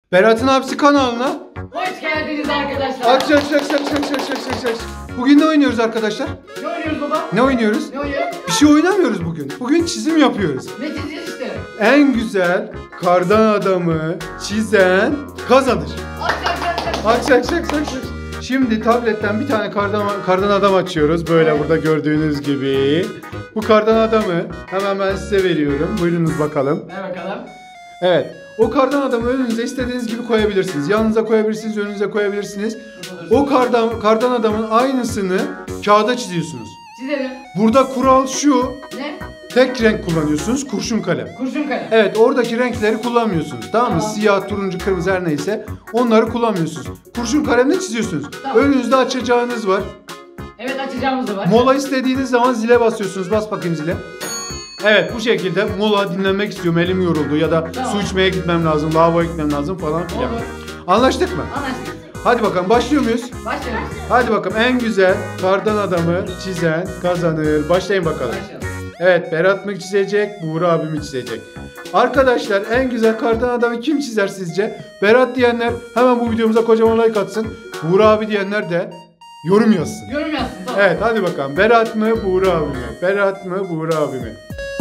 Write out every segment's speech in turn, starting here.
Berat'ın Hapsi kanalına hoş geldiniz arkadaşlar. Aç. Bugün ne oynuyoruz arkadaşlar? Ne oynuyoruz baba? Ne oynuyoruz? Ne oynuyoruz? Bir şey oynamıyoruz bugün. Bugün çizim yapıyoruz. Ne çizeceğiz işte? En güzel kardan adamı çizen kazanır. Aç. Şimdi tabletten bir tane kardan adam açıyoruz. Böyle Evet. burada gördüğünüz gibi. Bu kardan adamı hemen ben size veriyorum. Buyurunuz bakalım. Ver bakalım. Evet. O kardan adamı önünüze istediğiniz gibi koyabilirsiniz. Yanınıza koyabilirsiniz, önünüze koyabilirsiniz. O kardan adamın aynısını kağıda çiziyorsunuz. Çizelim. Burada kural şu. Ne? Tek renk kullanıyorsunuz, kurşun kalem. Kurşun kalem. Evet, oradaki renkleri kullanmıyorsunuz. Tamam mı? Tamam. Siyah, turuncu, kırmızı her neyse onları kullanmıyorsunuz. Kurşun kalemle çiziyorsunuz. Tamam. Önünüzde açacağınız var. Evet, açacağımız da var. Mola istediğiniz zaman zile basıyorsunuz. Bas bakayım zile. Evet, bu şekilde mola, dinlenmek istiyorum, elim yoruldu ya da Tamam. su içmeye gitmem lazım, lavaboya gitmem lazım falan filan. Olur. Anlaştık mı? Anlaştık. Hadi bakalım, başlıyor muyuz? Başlayalım. Hadi bakalım, en güzel kardan adamı çizen kazanır. Başlayın bakalım. Başlayalım. Evet, Berat mı çizecek, Buğra abi mi çizecek? Arkadaşlar, en güzel kardan adamı kim çizer sizce? Berat diyenler hemen bu videomuza kocaman like atsın. Buğra abi diyenler de yorum yazsın. Yorum yazsın. Tamam. Evet, hadi bakalım. Berat mı, Buğra abi mi? Berat mı, Buğra abi mi?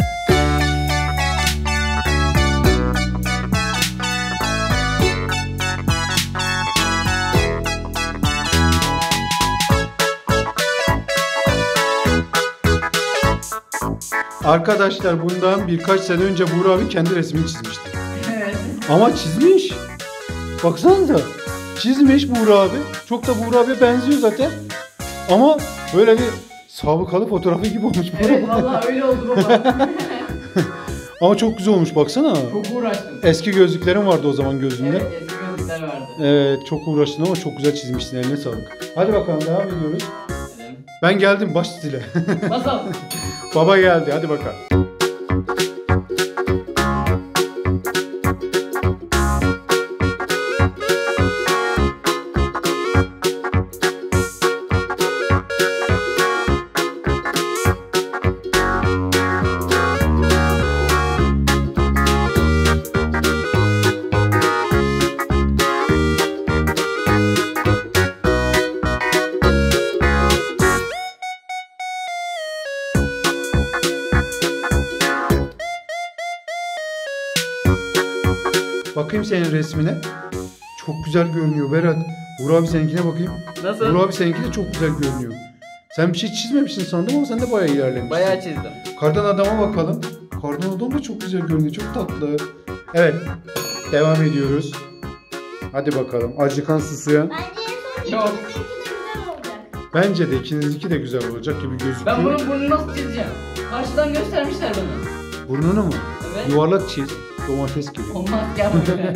Arkadaşlar, bundan birkaç sene önce Buğra abi kendi resmini çizmişti. Evet. Ama çizmiş. Baksanıza. Çizmiş Buğra abi. Çok da Buğra abiye benziyor zaten. Ama böyle bir sabıkalı fotoğrafı gibi olmuş Buğra. Evet, vallahi öyle oldu baba. Ama çok güzel olmuş, baksana. Çok uğraştım. Eski gözlüklerim vardı o zaman gözümde. Evet, eski gözlükler vardı. Evet, çok uğraştın ama çok güzel çizmişsin, eline sağlık. Hadi bakalım, devam ediyoruz. Edelim. Ben geldim, baş stile. Basalım. Baba geldi, hadi bakalım. Bakayım senin resmine. Çok güzel görünüyor Berat. Buğra abi seninkine bakayım. Nasıl? Buğra abi seninki de çok güzel görünüyor. Sen bir şey çizmemişsin sandım ama sen de bayağı ilerlemişsin. Bayağı çizdim. Kardan adama bakalım. Kardan adam da çok güzel görünüyor. Çok tatlı. Evet. Devam ediyoruz. Hadi bakalım. Acıkan sısıyan. Yok. Bence de ikinizinki de güzel olacak gibi gözüküyor. Ben bunun burnunu nasıl çizeceğim? Karşıdan göstermişler bana. Burnunu mu? Evet. Yuvarlak çiz. Domates gibi. Olmaz, gel buraya.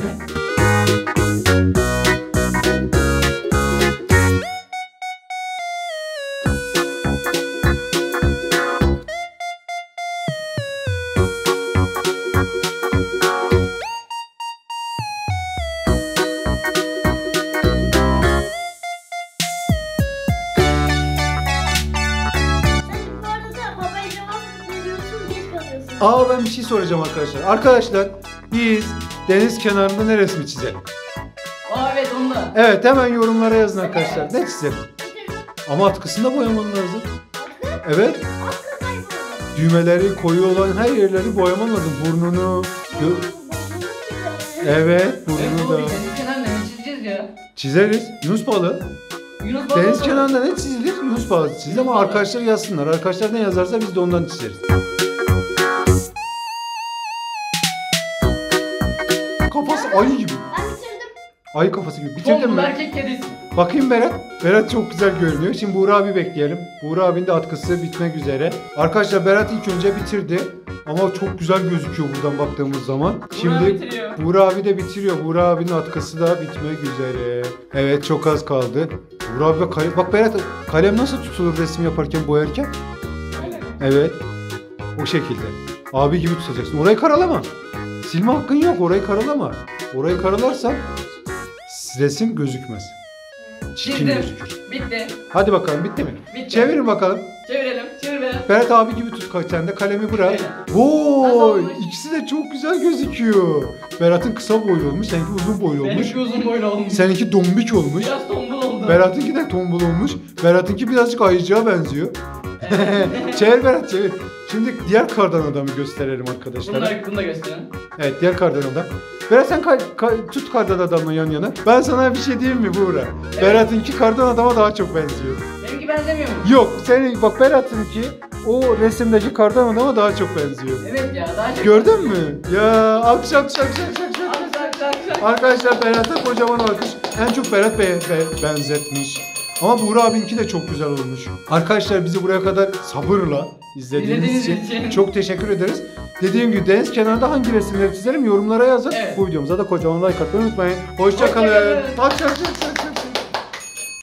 Aa, ben bir şey soracağım arkadaşlar. Arkadaşlar, biz deniz kenarında ne resmi çizelim? Aa, evet, onda. Evet, hemen yorumlara yazın arkadaşlar. Ne çizelim? Ama atkısını da boyaman lazım. Evet. Düğmeleri koyu olan her yerleri boyaman lazım. Burnunu. Evet, Evet, burnunu doğru. da. Deniz kenarında ne çizeceğiz ya? Çizeriz. Yunus balığı. Yunus balığı Deniz da- kenarında ne çizilir? Yunus balığı çizilir ama balığı. arkadaşlar yazsınlar. Arkadaşlar ne yazarsa biz de ondan çizeriz. Kafası ayı gibi. Ayı kafası gibi. Bitirdin Tombul mi? erkek kedisi. Bakayım Berat. Berat çok güzel görünüyor. Şimdi Buğra abi bekleyelim. Buğra abinin de atkısı bitmek üzere. Arkadaşlar, Berat ilk önce bitirdi. Ama çok güzel gözüküyor buradan baktığımız zaman. Şimdi bitiriyor. Buğra abi de bitiriyor. Buğra abinin atkısı da bitmek üzere. Evet, çok az kaldı. Buğra abi kalem... Bak Berat, kalem nasıl tutulur resim yaparken, boyarken? Öyle mi? Evet. O şekilde. Abi gibi tutacaksın. Orayı karalama. Silme hakkın yok. Orayı karalama. Orayı karalarsan resim gözükmez. Çirkin Çizdim. gözükür. Bitti. Hadi bakalım, bitti mi? Bitti. Çevirin bakalım. Çevirelim. Çevir Berat. Berat abi gibi tut, sen de kalemi bırak. Öyle. Nasıl Vay, olmuş? ikisi de çok güzel gözüküyor. Berat'ın kısa boylu olmuş, seninki uzun boylu olmuş. Benimki uzun boylu olmuş. Seninki dombik olmuş. Biraz tombul oldu. Berat'ınki de tombul olmuş. Berat'ınki birazcık ayıcığa benziyor. Çevir Berat, çevir. Şimdi diğer kardan adamı gösterelim arkadaşlar. Bunu da gösterin. Evet, diğer kardan adam. Berat sen tut kardan adamla yan yana. Ben sana bir şey diyeyim mi Buğra? Evet. Berat'ınki kardan adama daha çok benziyor. Benimki benzemiyor mu? Yok, senin bak Berat'ınki o resimdeki kardan adama daha çok benziyor. Evet ya daha çok. Gördün mü? Ya alkış alkış alkış alkış alkış. Ak. Arkadaşlar Berat'a kocaman alkış. En çok Berat benzetmiş. Ama Buğra abinki de çok güzel olmuş. Arkadaşlar bizi buraya kadar sabırla izlediğiniz için çok teşekkür ederiz. Dediğim gibi deniz kenarında hangi resimleri çizerim yorumlara yazın. Evet. Bu videomuza da kocaman like atmayı unutmayın. Hoşça kalın. Hoşça kalın. Alkış alkış alkış.